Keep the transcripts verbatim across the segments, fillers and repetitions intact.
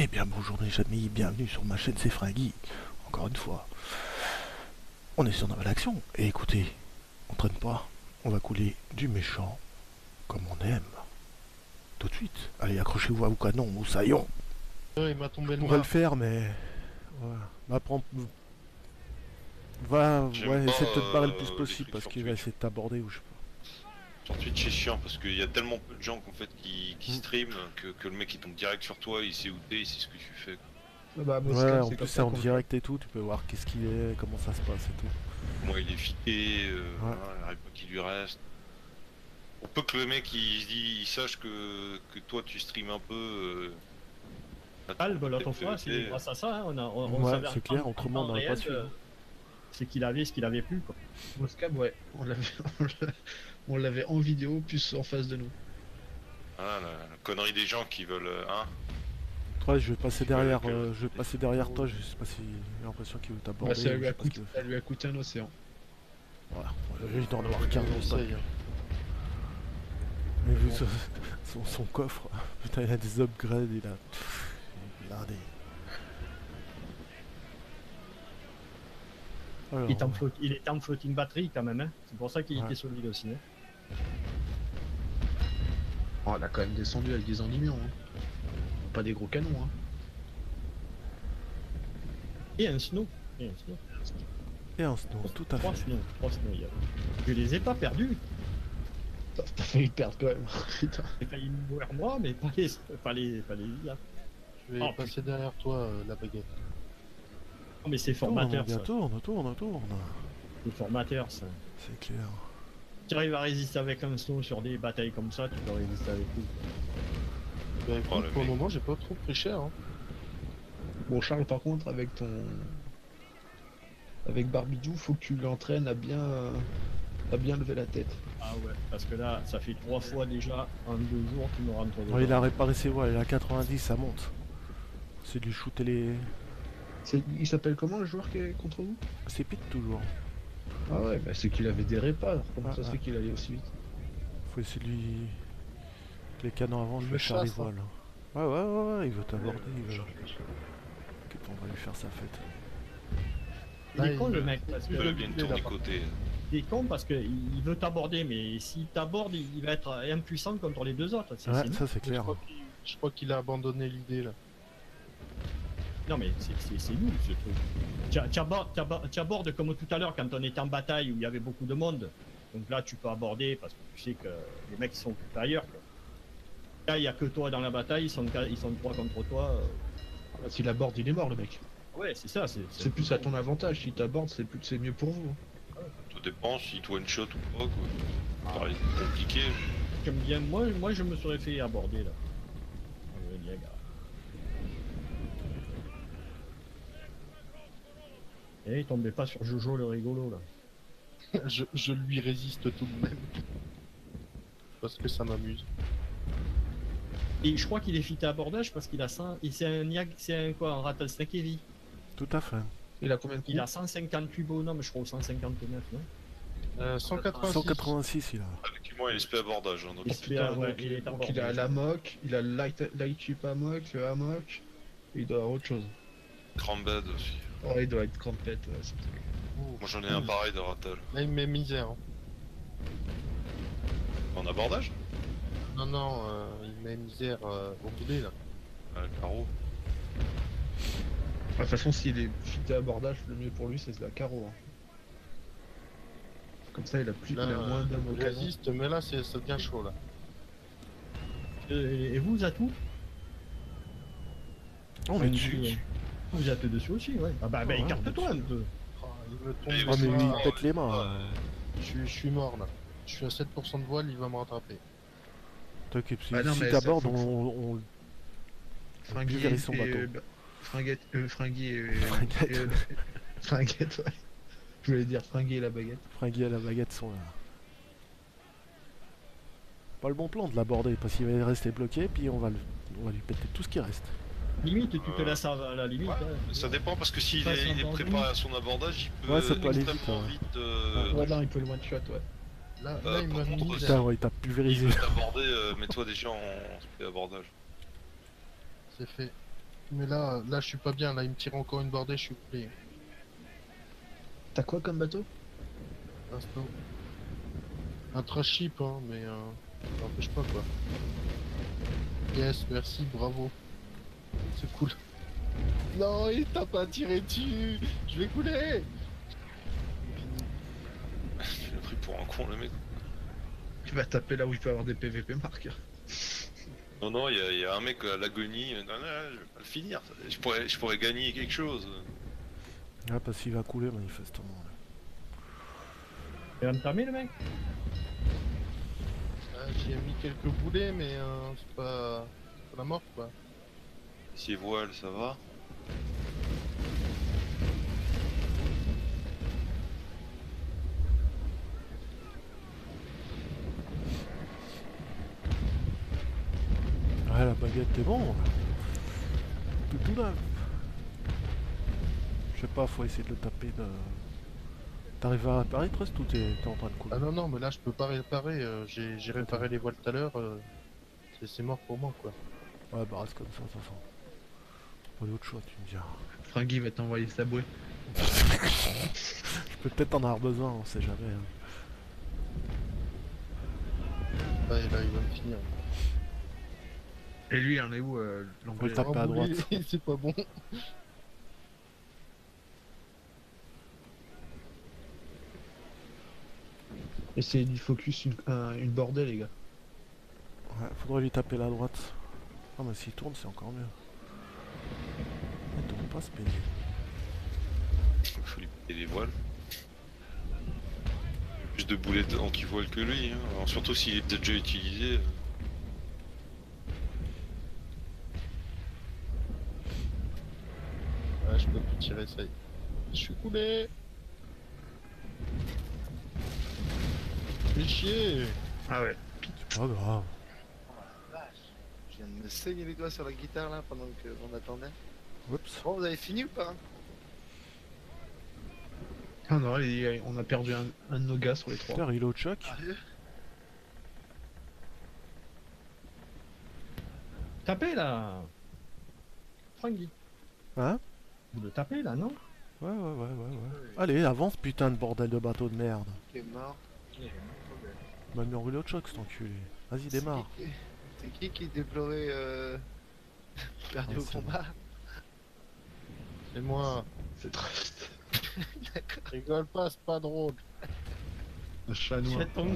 Eh bien bonjour mes amis, bienvenue sur ma chaîne c'est Fringui. Encore une fois, on est sur Naval Action. Et écoutez, on traîne pas, on va couler du méchant comme on aime. Tout de suite, allez accrochez-vous à vos canons, moussaillons. Il m'a tombé On le pourrait le mât. faire mais... Voilà. Va prendre... Va, ouais, essaie de te barrer le plus euh, possible parce qu'il va Twitch. essayer de t'aborder ou je sais pas. Sur Twitch c'est chiant parce qu'il y a tellement peu de gens qu'en fait qui, qui Mm. stream que, que le mec il tombe direct sur toi, il sait où t'es, il sait ce que tu fais. Ah bah, Ouais, Moscone, en c'est plus comme c'est ça en qu'on le direct et tout, tu peux voir qu'est-ce qu'il est, comment ça se passe et tout. Moi il est fiqué, euh, Ouais. voilà, il arrive pas qu'il lui reste. On peut que le mec il, se dit, il sache que, que toi tu stream un peu. Euh, Albe, l'autre peut-être fois, que c'est t'es- grâce à ça, hein, on, a, on, on Ouais, savait c'est en- clair, en- autrement, en on n'aurait réel, pas su. euh, c'est qu'il avait ce qu'il avait plus, quoi. fait. Moscab, ouais, on l'avait, on l'a- on l'avait en vidéo, plus en face de nous. Voilà, la, la connerie des gens qui veulent. euh, Hein Ouais, je vais passer Tu veux derrière, que- euh, je vais passer derrière toi, je sais pas si j'ai l'impression qu'il veut t'aborder. Bah, ça, ou lui je a sais pas ce coûté, qu'il veut ça faire. lui a coûté un océan. Voilà, il doit en avoir quinze dans le stock. Essaye, hein. Mais vu son, son, son coffre, putain, il a des upgrades, il a. Il a des. Alors, Il, est en float- il était en floating battery quand même, hein. C'est pour ça qu'il Ouais. était solide aussi. Hein. Oh, elle a quand même descendu avec des endymions, hein. Pas des gros canons, hein. Et un snow. Et un snow. et un snow, tout à Trois fait. snow. Trois snow, il y a. Je les ai pas perdus. T'as t'as failli perdre quand même. Putain. J'ai failli mourir moi, mais pas les. Pas les. Pas les là. Je vais Oh, passer derrière toi, euh, la baguette. Non, mais c'est Tourne, formateur, bien ça. tourne, tourne, tourne. C'est formateur, ça. C'est clair. Tu arrives à résister avec un snow sur des batailles comme ça, tu peux résister avec tout. Bah écoute, Oh, le pour le mec. moment, j'ai pas trop pris cher. Hein. Bon, Charles, par contre, avec ton. Avec Barbidou, faut que tu l'entraînes à bien. à bien lever la tête. Ah ouais, parce que là, ça fait trois fois déjà en deux jours qu'il me rentre dedans. Ouais, il a réparé ses voiles, il est à quatre-vingt-dix, ça monte. C'est de lui shooter les. C'est- Il s'appelle comment le joueur qui est contre vous? C'est pite toujours. Ah ouais, bah c'est qu'il avait des répares. Comment Ah, ça se ah. fait qu'il allait aussi vite? Faut essayer de lui. Les canons avant, je Il vais me faire les chasse, hein. voiles. Ouais, ouais, ouais, ouais, il veut t'aborder, il veut. Ok, on va lui faire sa fête. Il est Ah, con il- le mec, parce que Il peut bien il est tourner là-bas. côté. il est con parce qu'il veut t'aborder, mais s'il t'aborde, il va être impuissant contre les deux autres. C'est- Ouais, c'est- ça c'est Je clair. crois qu'il- je crois qu'il a abandonné l'idée là. Non mais c'est- c'est c'est nul ce truc. Tu tu abordes, tu abordes- tu abordes comme tout à l'heure quand on était en bataille où il y avait beaucoup de monde. Donc là tu peux aborder parce que tu sais que les mecs sont occupés ailleurs. Quoi. Là il y a que toi dans la bataille, ils sont, qua- ils sont trois contre toi. euh. Ah, S'il aborde, il est mort le mec. Ouais c'est ça. C'est C'est plus à ton avantage. Si t'abordes, c'est plus c'est mieux pour vous. Tout dépend si tu one shot ou pas quoi. Pareil, c'est compliqué. J'aime bien. Moi, moi je me serais fait aborder là. Ah ouais, les gars. Et il tombait pas sur Jojo le rigolo là. je, je lui résiste tout de même. Parce que ça m'amuse. Et je crois qu'il est fité à abordage parce qu'il a cent. et C'est un Yag, c'est un quoi, un Rattlesnake Heavy. Tout à fait. Il a combien de coups? Il a cent cinquante-huit bonhommes, je crois, ou cent cinquante-neuf, non Euh, cent quatre-vingt-six. cent quatre-vingt-six il a. Effectivement, il est S P abordage. Hein, donc Il il- se fait, ah ouais, donc, il est donc abordé. il a l'amok, il a le light, light ship amok, le hammock, et il doit avoir autre chose. Crambed aussi. Oh, il doit être crampette, ouais, c'est ça. Oh, Moi j'en ai un pareil de Rattle. là il me met misère. Hein. En abordage Non, non, euh, il met misère euh, au boulet là. Ah, carreau. De toute façon, s'il est fité à abordage, le mieux pour lui, c'est la carreau. hein. Comme ça, il a plus, Là, il a moins d'hommes au il canon. résiste, mais là c'est ça devient chaud là. Et, et vous, Zatou On est dessus. Ouais. Vous êtes dessus aussi, ouais. Ah bah, bah Ouais, écarte-toi un peu. Oh, il me Et tombe. Ah, mais Ouais, il ouais, pète les mains. ouais. euh. Je, suis- je suis mort là. Je suis à sept pour cent de voile, il va me rattraper. T'inquiète, si, Ah non, si mais t'abordes, ça, on, faut- on, Fringui pulvérise et, son et, bateau. euh, bah, Fringuette, euh, Fringui et... Fringuette. et, euh, Fringuette, ouais. Je voulais dire Fringui et la baguette. Fringui à la baguette sont là. Pas le bon plan de l'aborder parce qu'il va rester bloqué, puis on va, le- on va lui péter tout ce qui reste. Limite, tu te Euh, laisses à à la limite. Ouais, hein. ça dépend parce que s'il Passe est, il est en préparé à son abordage, il peut Ouais, ça peut aller extrêmement vite, vite. euh, Ouais, non, il peut le one shot, ouais. Là, Euh, là il par m'a contre, mis aussi- Putain, misère. ouais, il t'a il pulvérisé. veut t'aborder, euh, mets-toi déjà en S P abordage. C'est fait. Mais là, là, je suis pas bien. Là, il me tire encore une bordée, je suis coulé. T'as quoi comme bateau? Un snow. Un trash ship, hein, mais euh, ça n'empêche pas quoi. Yes, merci, bravo. C'est cool. Non, il t'a pas tiré dessus. Je vais couler. Je l'ai pris pour un con le mec. Tu vas taper là où il peut avoir des P V P marques. Non, non, il y, a- il y a un mec à l'agonie. Non, non, je vais pas le finir. Je pourrais, je pourrais gagner quelque chose. Ah, parce qu'il va couler manifestement. là. Il va me tamer le mec? Ah, J'y ai mis quelques boulets, mais euh, c'est pas... c'est pas la mort quoi. Si voile, ça va. Ouais, la baguette, t'es bon. Tout tout là. Je sais pas, faut essayer de le taper de... T'arrives à réparer, Trust, ou t'es t'es en train de couler? Ah non, non, mais là je peux pas réparer. euh, J'ai j'ai réparé les voiles tout à l'heure. euh, c'est- C'est mort pour moi quoi. Ouais, bah reste comme ça, de toute façon. Pas d'autre choix, tu me diras. Franky va t'envoyer sa bouée. Je peux peut-être en avoir besoin, on sait jamais. hein. Là, et là, il va me finir. Et lui, il en est où euh, Faut l'anglais le taper à droite. Embouler, c'est pas bon. Essayez d'y focus une, un- une bordée, les gars. Ouais, faudrait lui taper la droite. Ah, mais s'il tourne, c'est encore mieux. Il tourne pas, ce pédé. Il faut lui péter les voiles. Plus de boulettes anti-voile que lui. Hein. Alors, surtout s'il est peut-être déjà utilisé. euh. Ouais, je peux plus tirer, ça y est. Je suis coulé. Fais chier. Ah ouais. C'est pas grave. Je viens de me saigner les doigts sur la guitare là pendant qu'on attendait. Oups. Bon, vous avez fini ou pas? Ah non, il- on a perdu un, un de nos gars sur les trois. Faire reload choc. Sérieux? Tapez là! Franky. Hein? Vous le tapez là, non? Ouais, ouais, ouais, ouais, ouais. Allez, avance, putain de bordel de bateau de merde. Qui est mort? M'a mis en reload choc, cet enculé. Vas-y, démarre. C'est qui- C'est qui qui déplorait euh... perdu Ah, au c'est combat? C'est moi. C'est triste. Rigole pas, c'est pas drôle. Le chat noir. Faites ton-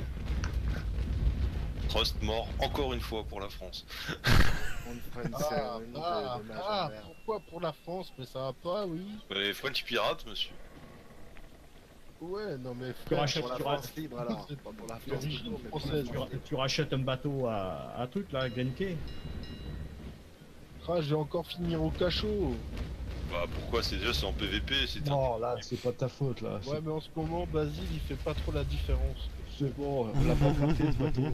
Trust mort encore une fois pour la France. On te fera une Ah, cérémonie de- ah, d'hommage ah, en mer. pourquoi pour la France? Mais ça va pas, oui. Mais French pirate, monsieur. Ouais, non mais Tu frère, rachètes, Pour la tu, France libre alors, pas pour la France d'origine libre, mais pour la française. tu- France libre. tu rachètes un bateau à, à truc là, Genke. ah, je vais encore finir au cachot. Bah pourquoi? C'est déjà c'est en P V P, c'est un... Non, là, c'est pas de ta faute, là. Ouais, mais en ce moment, Basile, il fait pas trop la différence. C'est bon, on l'a pas frappé, ce bateau.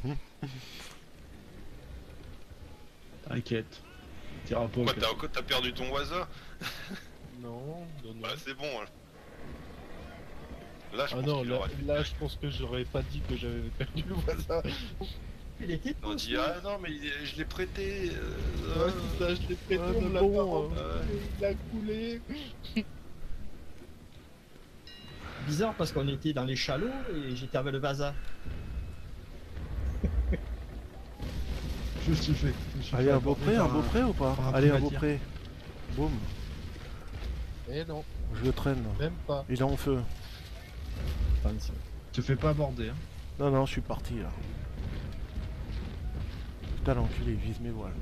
T'inquiète. T'iras pas au Quoi, cas. t'as encore- t'as perdu ton Waza? Non, non, non. Bah c'est bon. hein. Là je Ah pense non, qu'il là, aurait... là, je pense que j'aurais pas dit que j'avais perdu le voisin. Il était On dit ah non mais il est- je l'ai prêté. euh, Ouais, c'est ça, je l'ai prêté, Ouais, on mais me l'a bon, pas euh, rendu, euh. il a coulé. bizarre parce qu'on était dans les chalots et j'étais avec le Vaza. Justifié. Allez, un beau prêt, un beau prêt ou pas? par un Allez, un prix beau à prêt. Boum, Eh non, je le traîne. même pas. Il est en feu. Te fais pas aborder, hein. Non, non, je suis parti là. Putain, l'enculé, il vise mes voiles.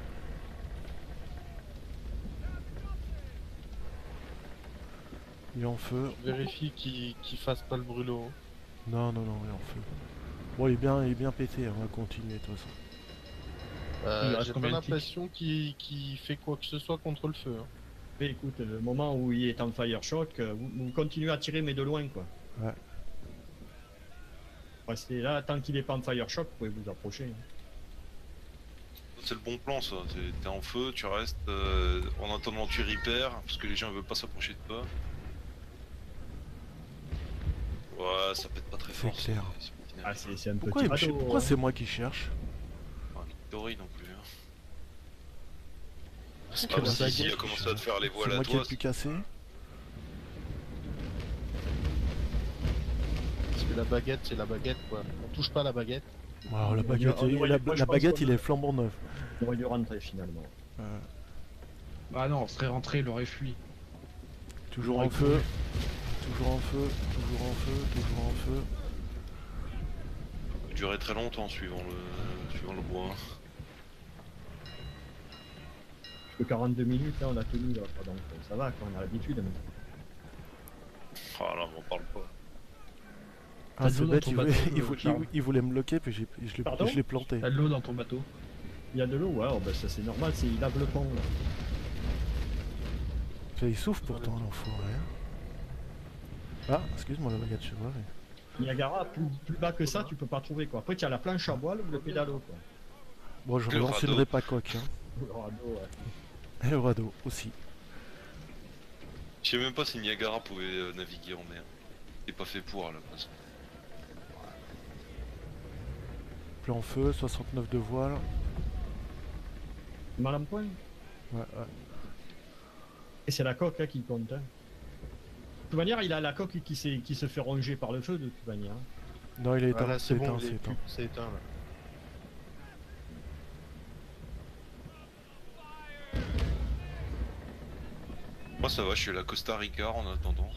Il est en feu. Vérifie qu'il qu'il fasse pas le brûlot. Non, non, non, il est en feu. Bon, il est bien, il est bien pété, on va continuer de toute façon. Il Euh, reste J'ai pas combien de tics l'impression qu'il qu'il fait quoi que ce soit contre le feu. hein. Mais écoute, le moment où il est en fire shock, euh, vous, vous continuez à tirer mais de loin quoi. Ouais. Restez là, tant qu'il est pas en fire shock, vous pouvez vous approcher. hein. C'est le bon plan ça. T'es- T'es en feu, tu restes. euh, en attendant tu repères parce que les gens ils veulent pas s'approcher de toi. Ouais, ça pète pas très C'est fort. clair. c'est- c'est Ah, c'est c'est un Pourquoi, petit il me bateau. ch- pourquoi hein. c'est moi qui cherche? pas Victory non plus. hein. Parce que Ah, la si, si, il a baguette, commencé à te faire les C'est voiles à moi qui ai toi. le plus cassé. parce que la baguette, c'est la baguette quoi. On touche pas la baguette. Alors, la On baguette, aurait- il- on aurait- la, moi, je la pense baguette qu'on il aurait- est flambant neuf. On aurait dû rentrer finalement. Euh, Bah non, on serait rentré, il aurait fui. toujours Ouais, en feu. Toujours en feu. Toujours en feu. Toujours en feu. Ça durait très longtemps suivant le, suivant le bois. Que quarante-deux minutes là on a tenu là, quoi, donc euh, ça va quoi, on a l'habitude. Mais... Ah là, on parle pas. Ah, T'as de c'est l'eau dans bête, ton il voulait, bateau, il, euh, voulait, Charles. il voulait me bloquer, puis j'ai- je l'ai- Pardon je l'ai planté. T'as de l'eau dans ton bateau. Il y a de l'eau, ouais, oh, bah, ça c'est normal, c'est il lave le pont là. Ça, il souffle pourtant, l'enfoiré. hein. Ah, excuse-moi, la baguette, je vois. mais- Niagara, plus, plus bas que ça, tu peux pas trouver quoi. Après tu as la planche à voile ou le pédalo quoi. Bon, je Le relancerai radeau. pas coque. Hein. Le radeau, ouais. Et le radeau aussi. Je sais même pas si Niagara pouvait euh, naviguer en mer. C'est pas fait pour à la base. Plan feu, soixante-neuf de voile. Mal en point. Ouais, ouais. Et c'est la coque là qui compte. Hein. De toute manière, il a la coque qui, s'est- qui se fait ronger par le feu de toute manière. Non, il est éteint, Voilà, c'est c'est éteint, bon, il c'est est éteint. plus- c'est éteint là. Moi ça va, je suis à la Costa Rica en attendant.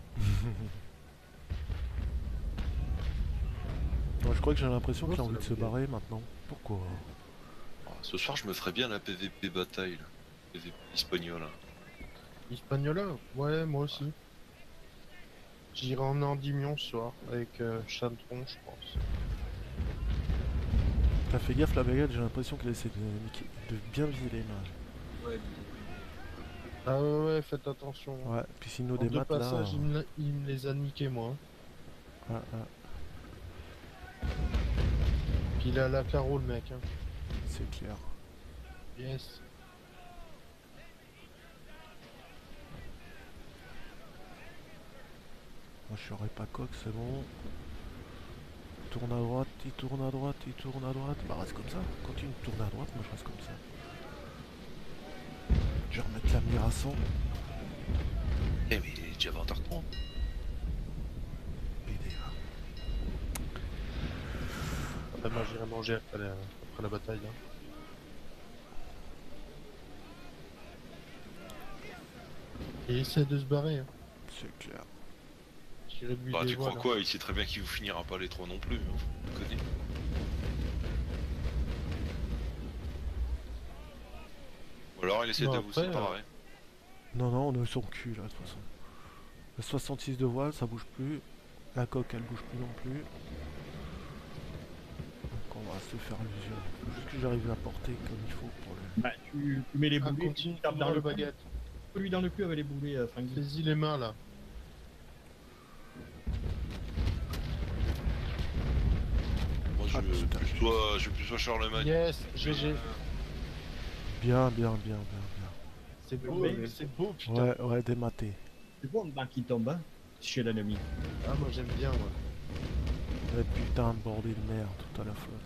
Bon, je crois que j'ai l'impression Oh, qu'il a c'est envie de la se baguette. barrer maintenant. Pourquoi? Ah, ce soir je me ferais bien la P V P bataille là. P V P espagnol. Là. Hispaniola? Ouais, moi aussi. J'irai en Endymion ce soir avec euh, Chantron, je pense. T'as fait gaffe la baguette, j'ai l'impression qu'elle essaie de, niquer- de bien viser les mains. Ah ouais, ouais, faites attention. Ouais, puis sinon En des deux maths là. passages, euh, il, me l'a- il me les a niqués moi. ouais, ouais, Puis il a la carreau le mec. Hein. c'est clair. Yes. Moi je serai pas coq, c'est bon. Il tourne à droite, il tourne à droite, il tourne à droite. Bah reste comme ça. Continue de tourner à droite, moi je reste comme ça. Je vais remettre la mire à cent. Eh mais il est déjà vingt heures trente. Idée, hein. Après moi j'irai manger après la, après la bataille. Hein. Et il essaie de se barrer. Hein. C'est clair. J'irai lui Bah des tu crois voiles, quoi, il sait très bien qu'il vous finira pas les trois non plus. Hein. Vous connaissez. Ou alors il essaie Non, de vous après, séparer. Non, non, on est sur le cul là de toute façon. Le soixante-six de voile, ça bouge plus. La coque, elle bouge plus non plus. Donc on va se faire illusion. Faut juste que j'arrive à porter comme il faut pour le... Bah, tu, tu mets les Ah, boulets, continue tu tapes dans dans le le baguette. cul, lui dans le cul avec les boulets, euh, Frankie. Saisis les mains là. Moi je Ah, veux putain. plus soit, je veux plus soit Charlemagne. Yes, G G. Bien, bien, bien, bien, C'est beau, Mais- mais c'est beau putain. bien. Ouais, ouais, dématé. C'est bon le banc qui tombe, hein, chez l'ennemi. Ah moi j'aime bien moi. Ouais, putain de bordel de merde, tout à la flotte.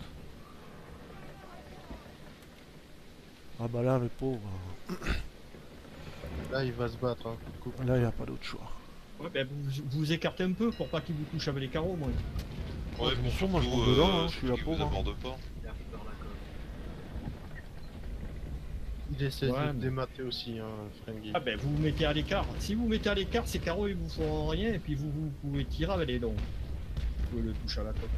Ah bah là, mes pauvres, Là il va se battre. Hein. Coupe. là, y a pas d'autre choix. Ouais, ben vous, vous vous écartez un peu pour pas qu'il vous touche avec les carreaux, moi. Ouais, je m'en puis fous, moi, je surtout, monte dedans, euh, hein, je suis surtout là qu'il pour, vous hein. aborde pas. Il essaie Ouais, de mais- démater aussi, hein, Frengy. Ah ben vous vous mettez à l'écart. Si vous vous mettez à l'écart, ces carreaux ils vous feront rien et puis vous, vous pouvez tirer avec les dents. Vous pouvez le toucher à la coque.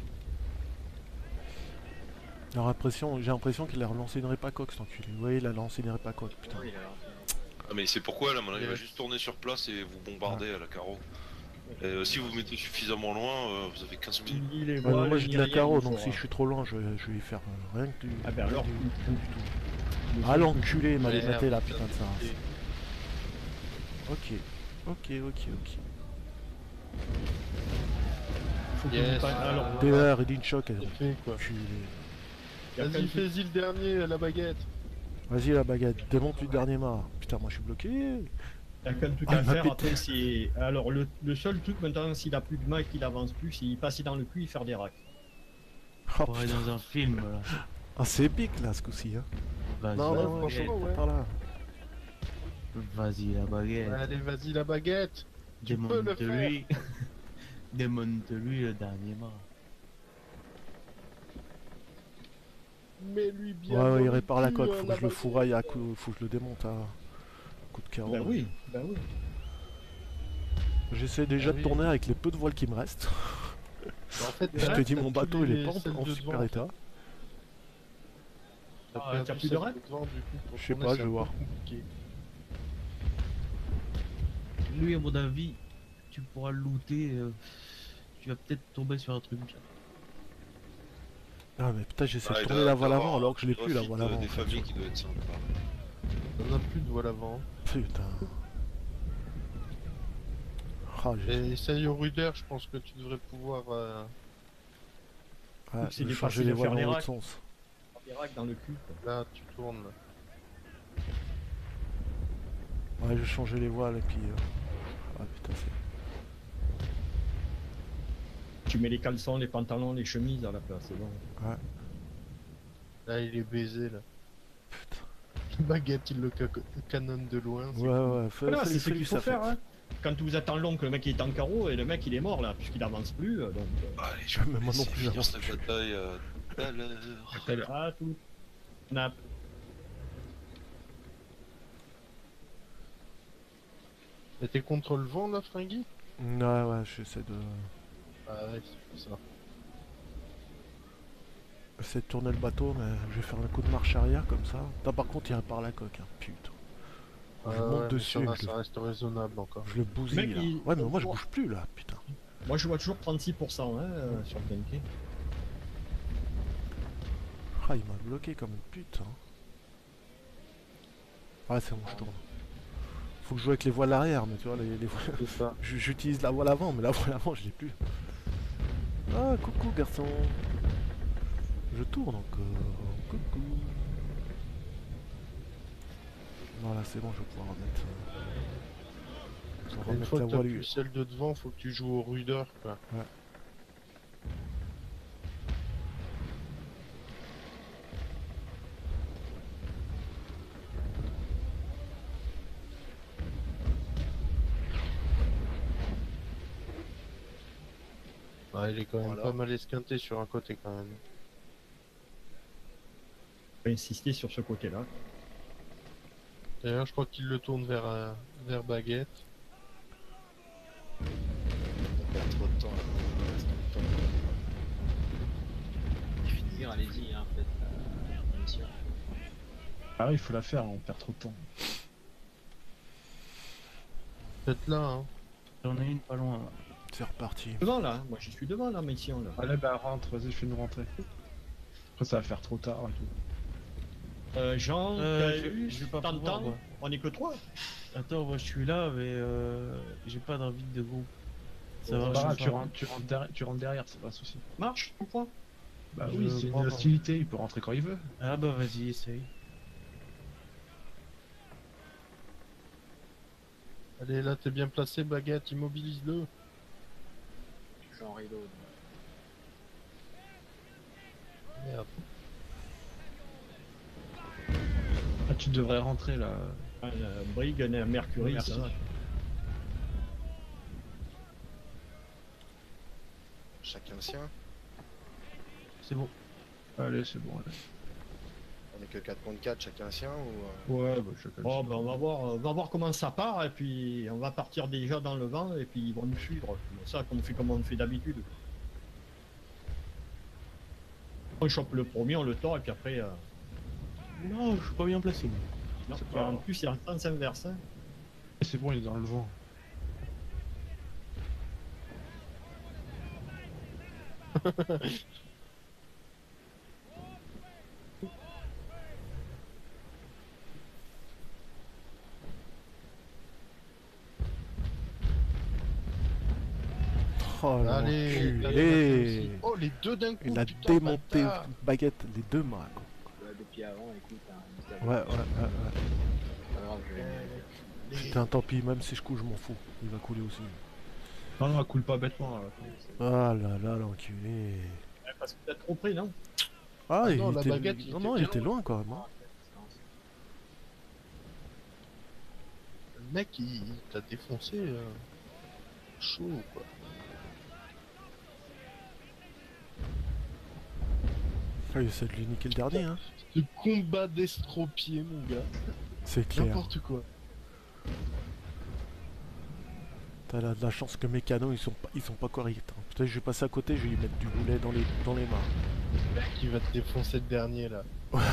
J'ai l'impression, j'ai l'impression qu'il a relancé une répacoque, cet enculé. Ouais, il a lancé une répacoque, putain. Ah mais c'est pourquoi là maintenant il va Yes. juste tourner sur place et vous bombarder à la carreau. Et, euh, si vous vous mettez suffisamment loin, euh, vous avez quinze minutes. Ni les Ouais, mais voiles, moi j'ai ni de la rien, carreau, il donc faudra. si je suis trop loin, je, je vais y faire euh, rien que du... Ah ben alors, du, tu- du tout. Le Ah seul- l'enculé, il m'a Merde, dématé la putain, putain de ça. c'est- Ok, ok, ok, ok. faut que Yes. vous pas- alors, D R et Dinchok, elle C'est fait quoi. enculé. il y a plein Vas-y, de trucs. fais-y le dernier, la baguette. Vas-y la baguette, démonte du dernier mât. Putain, moi je suis bloqué. Il y a plein de trucs Ah, à il m'a faire. pété. Après, c'est. Alors, le, le seul truc maintenant, s'il a plus de main et qu'il avance plus, c'est y passer dans le cul et faire des racks. Oh, On est putain. dans un film là. Ah, c'est épique là ce coup-ci. Hein. Vas-y. Non, ouais, non, franchement, ouais, ouais. par là. Vas-y la baguette. Allez, vas-y, la baguette. tu peux le faire. Démonte-lui. Démonte-lui le dernier mât. Mets-lui bien. Ouais, dans ouais, il le répare la cul, coque, euh, faut que la je le baguette. fourraille à coup, faut que je le démonte à coup de carreau. Bah oui, bah oui. J'essaie déjà Ah de oui. tourner avec les peu de voiles qui me restent. En fait, Je là, te dis, t'as mon tous bateau il les- est pas en, celles en de super devant, en état. fait. T'as Ah, perdu t'as plus de celles rêve devant, du coup, pour Je sais tourner, pas, c'est je un vais peu voir. compliqué. Lui, à mon avis, tu pourras le looter. euh, Tu vas peut-être tomber sur un truc bien. Ah mais putain, j'essaie Ah, de il tourner doit- la il doit voile avant avoir alors que je l'ai un plus la refit, voile euh, avant. Des en fait, familles sur qui le doivent être sympas. On a plus de voile avant. coup. Putain. Ah, j'ai... Et essaye au rudder, je pense que tu devrais pouvoir. euh, Ouais, c'est je vais des changer faciles les de voiles faire les dans l'autre racks. sens. Des racks dans le cul. quoi. Là, tu tournes. Là. Ouais, je vais changer les voiles et puis... euh, Ah putain, c'est... Tu mets les caleçons, les pantalons, les chemises à la place, c'est bon. Ouais, Là, il est baisé là. putain. La baguette, il le ca- canonne de loin. c'est Ouais, cool. ouais, fais, Voilà, fais- c'est ce fais-lui qu'il faut sa faire. fête. Hein. Quand vous êtes en long, que le mec il est en carreau et le mec il est mort là, puisqu'il avance plus. euh, Donc, euh, Allez, je Mais vais moi non laisser plus, finir j'avance cette plus. bataille euh, tout à l'heure. ah tout. Snap. Et t'es contre le vent là, Fringy? Ouais, ouais, j'essaie de... Ah ouais, c'est ça. J'essaie de tourner le bateau, mais je vais faire un coup de marche arrière comme ça. Putain, par contre, il repart la coque, hein. Putain. Je Ah monte ouais, mais dessus, ça, va, je, le... ça reste raisonnable encore. je le bousille Mec, là. il- Ouais, mais moi je bouge plus là, putain. Moi je vois toujours trente-six pour cent hein, euh, sur le tanké. Ah, il m'a bloqué comme une pute. Hein. Ah, c'est bon, je tourne. Faut que je joue avec les voiles arrière, mais tu vois, les, les voiles... C'est ça. J- J'utilise la voile avant, mais la voile avant, je l'ai plus. Ah, coucou garçon. Je tourne encore. Coucou. Voilà, c'est bon, je vais pouvoir remettre. euh, Je vais Une remettre fois la que t'as voile. plus celle de devant, faut que tu joues au rudder quoi. Ah, il est quand même Voilà. pas mal esquinté sur un côté quand même. Je vais insister sur ce côté-là. D'ailleurs, je crois qu'il le tourne vers, euh, vers baguette. On perd trop de temps là. Il reste trop de temps. Et finir, allez-y, hein, faites la, la mission. Ah oui, il faut la faire, on perd trop de temps. Peut-être là, hein. J'en ai une pas loin. Là. C'est reparti. Devant là, moi je suis devant la mission là. Allez, bah rentre, vas-y, fais-nous rentrer. Après, ça va faire trop tard et tout. Euh, Jean, Euh, t'as je- eu, je vais pas t'entends pouvoir, moi. On est que trois. Attends, moi je suis là, mais euh, j'ai pas d'invite de groupe. Ça Bon, va, Bah, je vais tu, faire- rentres, tu, rentres derrière, tu rentres derrière, c'est pas un souci. Marche, tu crois? Bah Je oui, c'est crois une pas. hostilité, il peut rentrer quand il veut. Ah bah vas-y, essaye. Allez, là, t'es bien placé, baguette, immobilise-le. Je suis en reload. Merde. Ah, tu devrais rentrer là. Un euh, Brig, un Mercury, Merci. ça va. Chacun sien. C'est bon. Allez, c'est bon. Allez. On est que quatre contre quatre, chacun sien ou. Ouais, bah chacun. Bon, ben, on va voir, on va voir comment ça part et puis on va partir déjà dans le vent et puis ils vont nous suivre. Ça, comme on fait comme on fait d'habitude. On chope le premier, on le tord et puis après. euh, Non, je suis pas bien placé. moi. non, C'est pas en grave. plus, il y a un sens inverse. hein. C'est bon, il est dans le vent. Oh Allez, l'enculé. oh les deux d'un coup. Il a putain, démonté bâtard. baguette les deux mains. quoi. Ouais, depuis avant, écoute, hein, Ouais, ouais, ouais, ouais. Pas grave, je vais- Putain, tant pis, même si je couche, je m'en fous. Il va couler aussi. Non, non, elle coule pas bêtement. Là. Ah là là, l'enculé. Ouais, Parce que t'es trop près, non? Ah, Ah il non, la était... baguette, il non, était non, il bien était loin quand même. hein. mec, il, il t'a défoncé. euh, Chaud, quoi. Ah, il essaie de lui niquer le dernier, hein. Ce combat d'estropié, mon gars. C'est clair. N'importe quoi. T'as la- de la chance que mes canons ils sont pas, ils sont pas corrects. hein. Peut-être que je vais passer à côté, je vais lui mettre du boulet dans les, dans les mains. Le mec, il va te défoncer le dernier, là.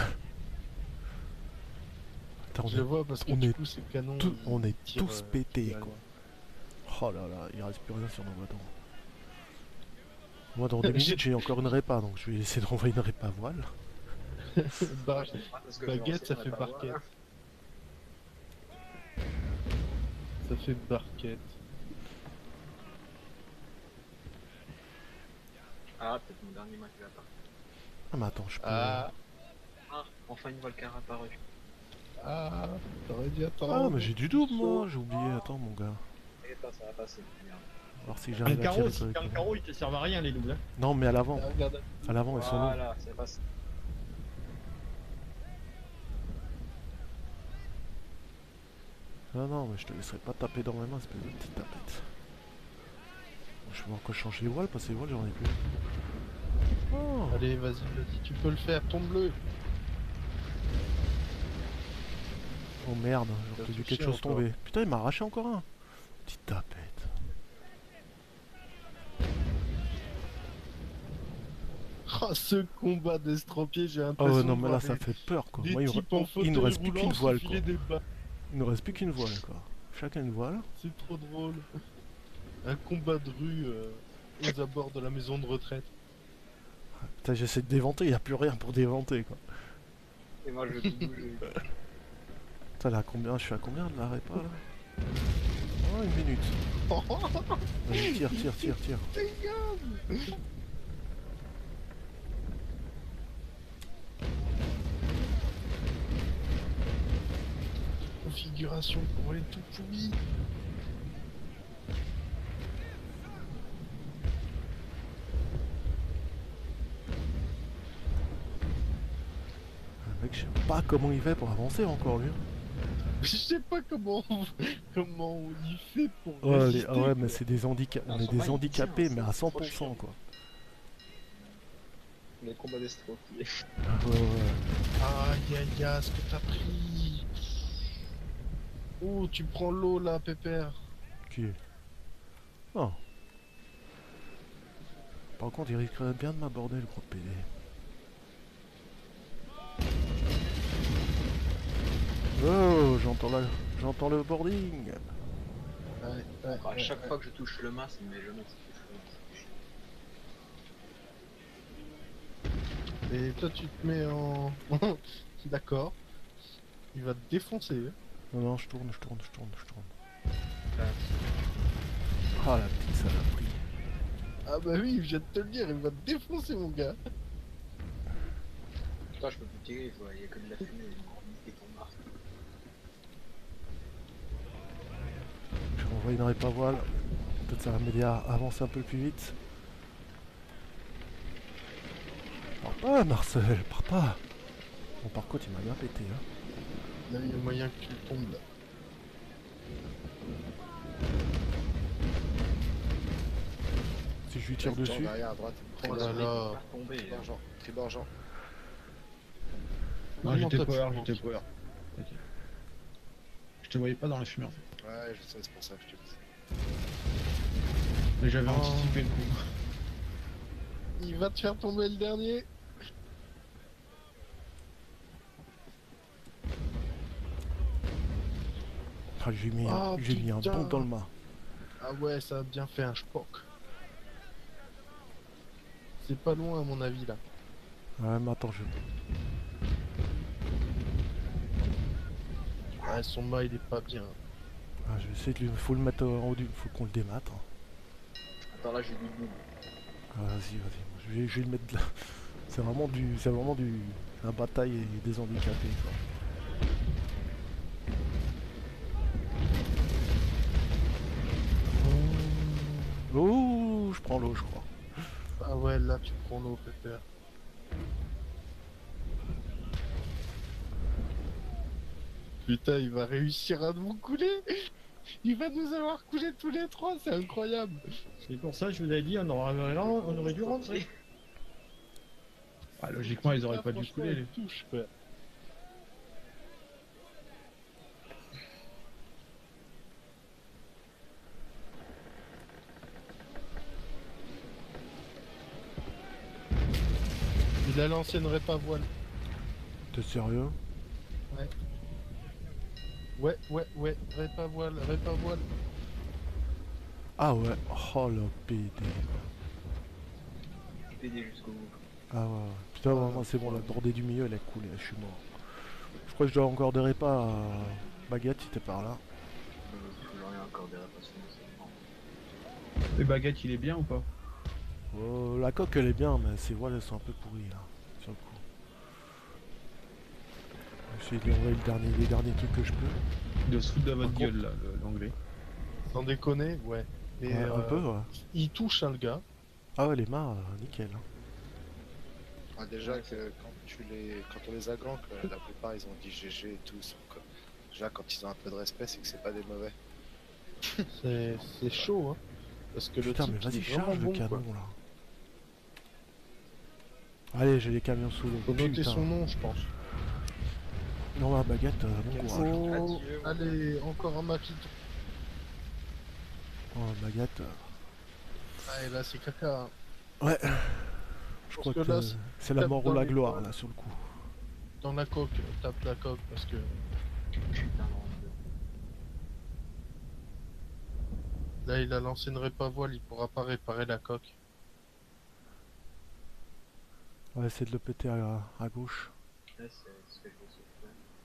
Attends, on Je le est, vois parce que on du est coup, ces canons. tout- ils on est tirent, tous euh, pétés, plus à quoi. loin. Oh là là, il reste plus rien sur nos bâtons. Moi dans deux minutes j'ai encore une répa, donc je vais essayer de renvoyer une répa voile. Bah, Parce que baguette, ça je fait vais lancer, barquette. Ça fait barquette. Ah, peut-être mon dernier match qui va partir. Ah mais attends, je peux... Ah, Ah, enfin une Volcar apparue. ah, t'aurais dû attendre. Ah mais j'ai du double moi, j'ai oublié, attends mon gars. T'inquiète pas, ça va passer. Merde. voir si Un j'arrive à carreau, tirer si t'as un correctement. carreau, ils te servent à rien les doubles. Hein. Non mais à l'avant, Ah, regarde. à l'avant ils sont longs. Voilà, c'est passé. Non non mais je te laisserai pas taper dans mes mains, espèce de petite tapette. Je vais voir quoi changer les voiles, parce que les voiles j'en ai plus. Oh. Allez, vas-y, vas-y, tu peux le faire, tombe-le. Oh merde, T'as j'aurais vu touché quelque chose encore. tomber. Putain il m'a arraché encore un. Petite tapette. Ah, ce combat d'estropié, j'ai Oh l'impression ouais, non de mais voir là ça des, fait peur quoi. des Moi, il, me... types en fauteuil il ne reste plus roulant qu'une se voile quoi. filer des balles. Il ne reste plus qu'une voile quoi. Chacun une voile. C'est trop drôle. Un combat de rue euh, aux abords de la maison de retraite. Putain j'essaie de déventer, il n'y a plus rien pour déventer quoi. Et moi je vais tout bouger. Putain là combien, je suis à combien de la répa là? Oh une minute. Vas-y tire, tire, tire, tire. Configuration pour les tout pourris. Le mec je sais pas comment il fait pour avancer encore lui. Je sais pas comment comment il fait pour Oh, les- résister, ah ouais mais quoi. c'est des handicapés, on Ah, est son des bail, il handicapés tient, mais c'est à cent trop pour cent chiant. quoi. Les combats d'estropiés. Ah, ouais, ouais. Aïe aïe aïe, ce que t'as pris. Oh, tu prends l'eau là, pépère. Qui est... Oh. Par contre il risquerait bien de m'aborder le gros P D. Oh j'entends la... j'entends le boarding. Ouais, ouais, À ouais, chaque ouais. fois que je touche le masque, mais je me touche le masque. Et toi tu te mets en... D'accord. Il va te défoncer. hein. Non non je tourne, je tourne, je tourne, je tourne. Là, Ah la petite saloperie. Ah bah oui, je viens de te le dire, il va te défoncer mon gars. Toi je peux plus tirer, il faut- il y a que de la fumée. Et ton masque. Je renvoie une répa voile. Peut-être ça va m'aider à avancer un peu plus vite. Pars pas Marcel, pars pas. Bon par contre il m'a bien pété hein. Là il y a moyen que tu tombes là. Si je lui tire dessus. Derrière à droite. Oh là là. Faire tomber. hein. Triborgent. Triborgent. Non, Vraiment, j'étais toi, tu power, manques. j'étais power. Ok. Je te voyais pas dans la fumée en fait. Ouais, je sais, c'est pour ça que je te dis. Mais j'avais Oh. anticipé le coup. Il va te faire tomber le dernier. Ah, j'ai mis, un- Oh, j'ai mis un putain. bon dans le mât. Ah ouais, ça a bien fait un spock. C'est pas loin à mon avis là. Ouais mais attends je... Ouais, son mât il est pas bien. Ah, je vais essayer de lui... Faut le mettre en haut du... Faut qu'on le démate. hein. Attends, là j'ai du double. Ah, vas-y, vas-y. Je vais, je vais le mettre là. C'est vraiment du... C'est vraiment du... La bataille et des handicapés quoi. Oh, je prends l'eau je crois. Ah ouais, là tu prends l'eau, pépère. Si je lui tire dessus. Ah, ouais, là, tu prends l'eau, pépère. Putain, il va réussir à nous couler. Il va nous avoir coulé tous les trois, c'est incroyable. C'est pour ça que je vous avais dit, on aurait, on aurait dû rentrer. Ah, logiquement, ils auraient Ah, pas dû franchement, couler. il touche, quoi. Il a l'ancienne répa voile. T'es sérieux? Ouais, ouais, ouais, répa voile, répa voile. Ah ouais, oh le P D. P D jusqu'au bout. Ah ouais, ouais. Putain, vraiment, c'est bon, la bordée du milieu, elle a coulé, je suis mort. Je crois que je dois encore des repas à Baguette si t'es par là. Euh, J'en ai encore des répations, c'est bon. Les baguettes, il est bien ou pas? Oh, la coque elle est bien, mais ses voiles elles sont un peu pourries là, sur le coup. J'essaie de lui envoyer le dernier, les derniers trucs que je peux. Il doit se foutre de votre Par gueule là, le- l'anglais. Sans déconner, ouais. Et Ouais, euh, un peu, ouais. il touche, hein, le gars. Ah ouais, les mains, euh, nickel. hein. Ah, déjà que quand tu les, quand on les a gank, euh, la plupart ils ont dit G G et tout. donc, euh, déjà quand ils ont un peu de respect, c'est que c'est pas des mauvais. C'est c'est chaud, hein. Parce que Putain, le mais type, il vas-y, est vraiment charge bon, le canon quoi. là. Allez, j'ai les camions sous l'eau. Faut noter Putain. son nom, je pense. Non, la baguette, euh, bon courage. Oh, Adieu, mon allez, encore un maquis. Oh, baguette. euh, Ah, et là, c'est caca. hein. Ouais. Je crois que que, là, euh, c'est- c'est la tape mort ou dans la les gloire poils. là sur le coup. Dans la coque, tape la coque parce que putain, non, là, il a lancé une répa voile, il pourra pas réparer la coque. On va essayer de le péter à, à gauche. là, c'est ce que je me suis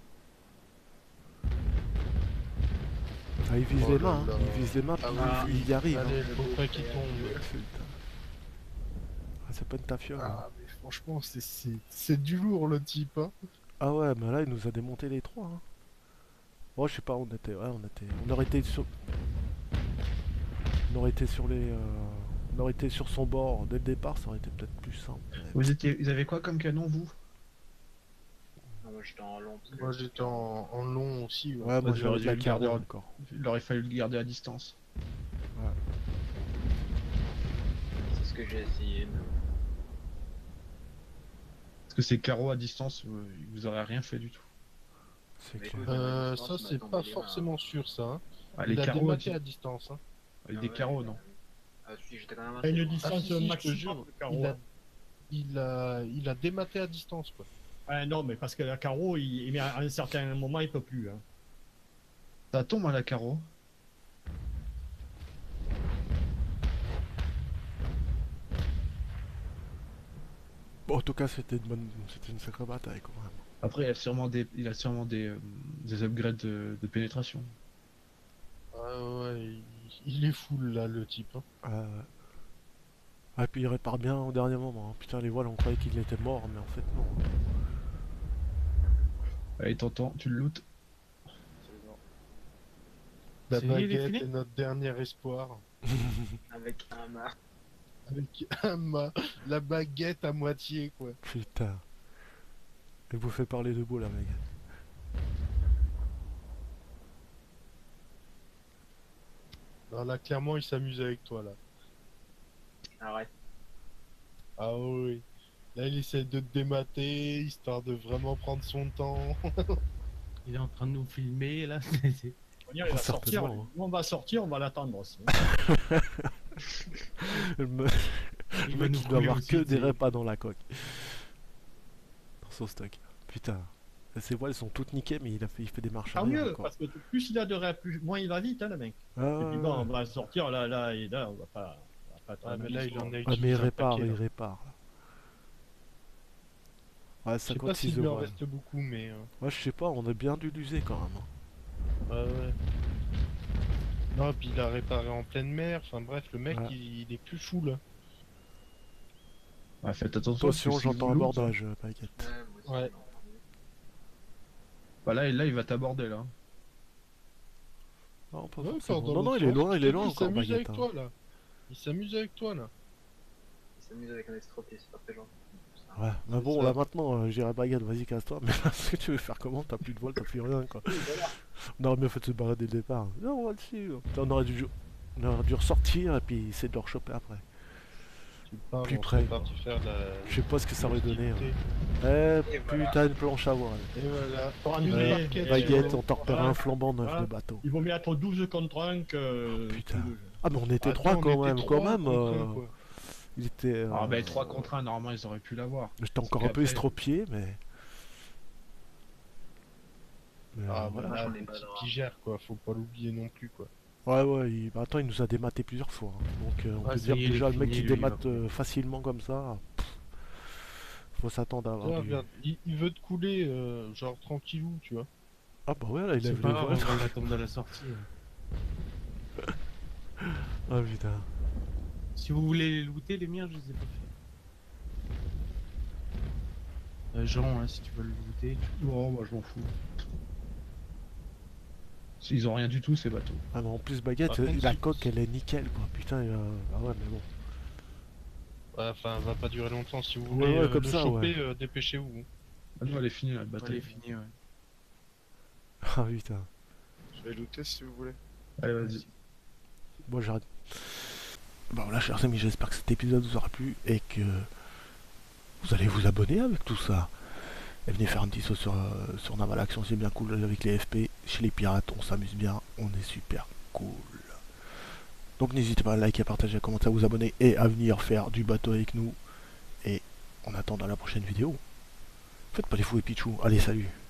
fait. Ah, il vise Oh les là mains, hein. là. il vise les mains, Ah puis oui, il, il y arrive. Allez, hein. le copain qui tombe. Putain. Ah, c'est pas une tafiole. hein. Ah, mais franchement, c'est- c'est c'est du lourd le type, hein. Ah ouais, mais là il nous a démonté les trois. Hein. Bon, je sais pas, on était, ouais, on était, on aurait été sur, on aurait été sur les, euh, on aurait été sur son bord dès le départ, ça aurait été peut-être plus simple. mais- Vous étiez, vous avez quoi comme canon vous? Non, moi j'étais en long. Parce que Moi, j'étais en, en long aussi. ouais. Ouais, moi Bah, j'aurais j'aurais de la dû le garder carreau en- encore. Il aurait fallu le garder à distance. c'est ce que j'ai essayé. Mais... Parce que ces carreaux à distance, euh, ils vous auraient rien fait du tout. C'est Mais clair. oui. Euh, Je pense ça, qu'il m'a c'est tombé pas les mains. forcément sûr, ça. Hein. Ah, les Il a carreaux, démaqué à à di- distance. Hein. avec Ah des ouais, carreaux, euh, non? Ah si, j'étais quand même À assez une loin. distance Ah, si, si, je te maximum jure, de carreau. Il a, hein. il a, il a dématé à distance, quoi. Ah non, mais parce que la carreau, il, il met à un certain moment, il peut plus. Hein. Ça tombe à la carreau. Bon, en tout cas, c'était une bonne, c'était une sacrée bataille quand même. Après, il a sûrement des, il a sûrement des, euh, des upgrades de, de pénétration. Ah ouais, il, il est full là, le type. Hein. Euh... Ah, et puis il répare bien au dernier moment. hein. Putain, les voiles, on croyait qu'il était mort, mais en fait non. Allez, t'entends, tu le lootes. Absolument. La C'est lui, il est baguette filé est notre dernier espoir. Avec un mât. Avec un mât, la baguette à moitié, quoi. Putain. Elle vous fait parler de beau, la mec. Non, là, clairement, il s'amuse avec toi, là. Arrête. Ah oui. Là, il essaie de te démater, histoire de vraiment prendre son temps. Il est en train de nous filmer là. c'est- On, dirait, il va sortir, Certainement, hein. on va sortir, on va l'attendre aussi. Le me- Il le va mec, nous il doit couler avoir aussi, que des c'est- repas dans la coque. Dans son stock. Putain. Ses voiles sont toutes niquées, mais il, a fait, il fait des marches Tant arrière mieux, encore. parce que plus il a de ré, plus moins il va vite, hein, le mec. Ah, Et puis bon, on ouais. va sortir là, là, et là, on va pas. On va pas Ah, traîner mais là, il l'histoire. en a Ouais, utilisé mais il un répare, paquet, il là. répare. là. Ouais, Je sais pas cinquante-six s'il de lui en voiles. reste beaucoup, mais... euh, Moi, je sais pas, on a bien dû l'user quand même. hein. Ouais, ouais. Non, puis il a réparé en pleine mer. Enfin bref, le mec, Ouais. il, il est plus full. hein. Ouais, faites attention. Attention, parce que si j'entends vous un loot, abordage, euh, Paquette. Ouais, moi aussi, Ouais. j'ai entendu. Bah là, là, il va t'aborder là. Non, pas Ouais, forcément. pardon, Non, non, l'autre il est sens. loin, il est loin Il encore, s'amuse avec Baguette. hein. toi, là. Il s'amuse avec toi, là. Il s'amuse avec un escroquet, c'est pas très gentil. C'est un Ouais, mais bon, là maintenant, euh, j'irai baguette, vas-y, casse-toi. Mais là, ce que tu veux faire comment? T'as plus de vol, t'as plus rien, quoi. On aurait mieux fait de se barrer dès le départ. Non, on va le suivre. On aurait dû, on aurait dû ressortir et puis essayer de le rechoper après. Tu parles, Plus on près. serait parti faire de la... Je sais pas ce que ça aurait donné. l'activité. hein. Eh, Et putain, voilà. une planche à voile. Et voilà. Pour Une André, barquette, Baguette, euh, on t'en repère voilà. un flambant neuf Voilà. de bateau. Il vaut mieux être douze contre un que. Putain. que deux. Ah, mais on était Attends, trois on quand était même, trois quand même. contre un, euh, quoi. Il était. euh, Ah ben trois contre un, normalement ils auraient pu l'avoir. J'étais encore Parce un peu qu'après- estropié, mais. mais, euh, Ah, voilà. bah là, on le est pas petit dans- qui gère, quoi. Faut pas l'oublier non plus, quoi. Ouais, ouais, il... bah, attends, il nous a dématé plusieurs fois. hein. Donc, euh, on Ouais, peut ça dire y est, déjà, il est le mec fini, qui lui, démate il va- euh, facilement comme ça. pff, Faut s'attendre à avoir. Tiens, du- regarde, il, il veut te couler, euh, genre tranquillou, tu vois. Ah, bah ouais, là, il a C'est vu pas les grave, voiles. on va l'attendre à la sortie. Ah, putain. Si vous voulez les looter, les miens, je les ai pas fait. Euh, Jean, hein, si tu veux le looter, tu... Non, moi je m'en fous. Ils ont rien du tout ces bateaux. Ah, mais en plus, baguette, Par euh, contre, la si- coque, elle est nickel, quoi. Putain, il a- ah ouais, mais bon. Ouais, enfin, va pas durer longtemps. Si vous Ouais, voulez ouais, euh, comme le ça, choper, ouais. euh, dépêchez-vous. Ah non, elle est finie là, le bateau. Allez, fini, ouais. Ah, putain. Je vais looter si vous voulez. Allez, vas-y. Bon, j'arrête. Bon, voilà, chers amis, j'espère que cet épisode vous aura plu et que vous allez vous abonner avec tout ça. Et venez faire un petit saut sur, euh, sur Naval Action, c'est bien cool avec les F P. Chez les pirates, on s'amuse bien, on est super cool. Donc n'hésitez pas à liker, à partager, à commenter, à vous abonner et à venir faire du bateau avec nous. Et en attendant la prochaine vidéo, faites pas les fous et pichou. Allez, salut!